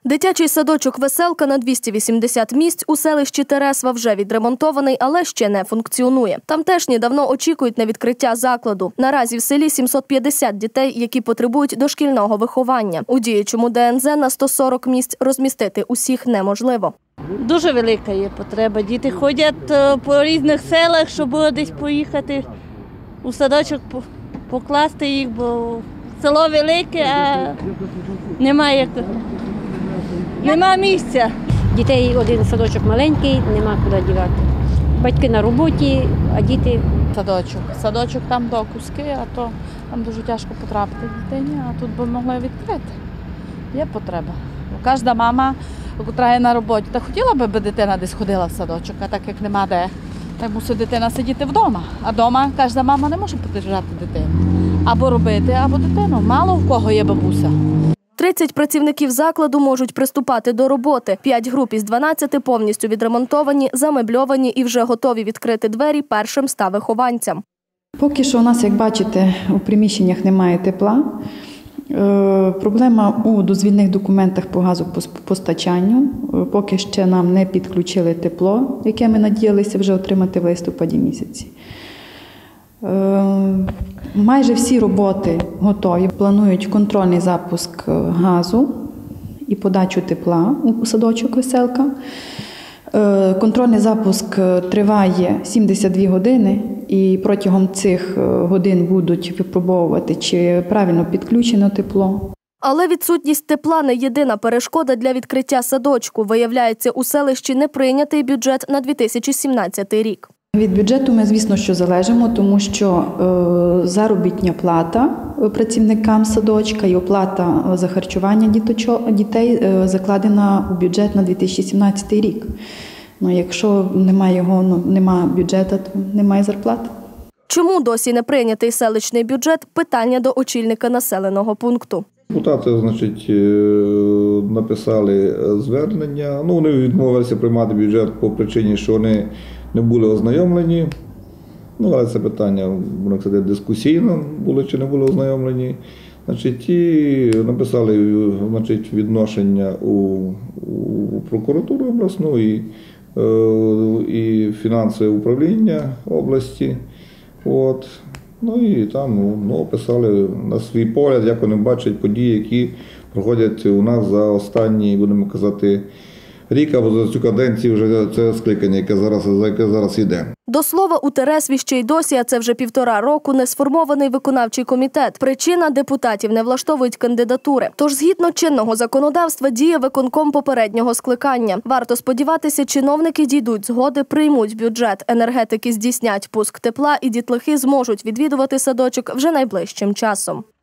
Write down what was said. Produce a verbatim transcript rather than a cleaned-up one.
Дитячий садочок «Веселка» на двісті вісімдесят місць у селищі Тересва вже відремонтований, але ще не функціонує. Тамтешні давно очікують на відкриття закладу. Наразі в селі сімсот п'ятдесят дітей, які потребують дошкільного виховання. У діючому Де Ен Зет на сто сорок місць розмістити усіх неможливо. Дуже велика є потреба. Діти ходять по різних селах, щоб десь поїхати у садочок, покласти їх, бо село велике, а немає, нема місця. Дітей один садочок маленький, нема куди дівати. Батьки на роботі, а діти… Садочок. Садочок там до куски, а то там дуже тяжко потрапити дитині, а тут би могли відкрити. Є потреба. Кожна мама, яка є на роботі, та хотіла б, аби дитина десь ходила в садочок, а так як нема де, так мусить дитина сидіти вдома. А вдома кожна мама не може подержати дитину. Або робити, або дитину. Мало в кого є бабуся. тридцять працівників закладу можуть приступати до роботи. П'ять груп із дванадцяти повністю відремонтовані, замебльовані і вже готові відкрити двері першим ста вихованцям. Поки що у нас, як бачите, у приміщеннях немає тепла. Проблема у дозвільних документах по газопостачанню. Поки ще нам не підключили тепло, яке ми надіялися вже отримати в листопаді місяці. Майже всі роботи готові. Планують контрольний запуск газу і подачу тепла у садочок «Веселка». Контрольний запуск триває сімдесят дві години, і протягом цих годин будуть випробовувати, чи правильно підключено тепло. Але відсутність тепла не єдина перешкода для відкриття садочку. Виявляється, у селищі не прийнятий бюджет на дві тисячі сімнадцятий рік. Від бюджету ми, звісно, що залежимо, тому що е, заробітня плата працівникам садочка і оплата за харчування діточок, дітей е, закладена у бюджет на дві тисячі сімнадцятий рік. Ну, якщо немає його, ну, немає бюджету, то немає зарплати. Чому досі не прийнятий селищний бюджет – питання до очільника населеного пункту. Депутати, значить, написали звернення. Ну, вони відмовилися приймати бюджет по причині, що вони не були ознайомлені. Ну, але це питання, воно сказати, дискусійно, були чи не були ознайомлені. Значить, і написали, значить, відношення у, у прокуратуру обласну і, і фінансове управління області. От. Ну і там ну, описали на свій погляд, як вони бачать події, які проходять у нас за останні, будемо казати, рік, або за цю каденцію вже це скликання, яке зараз, яке зараз йде. До слова, у Тересві ще й досі, а це вже півтора року, не сформований виконавчий комітет. Причина – депутатів не влаштовують кандидатури. Тож, згідно чинного законодавства, діє виконком попереднього скликання. Варто сподіватися, чиновники дійдуть згоди, приймуть бюджет, енергетики здійснять пуск тепла і дітлахи зможуть відвідувати садочок вже найближчим часом.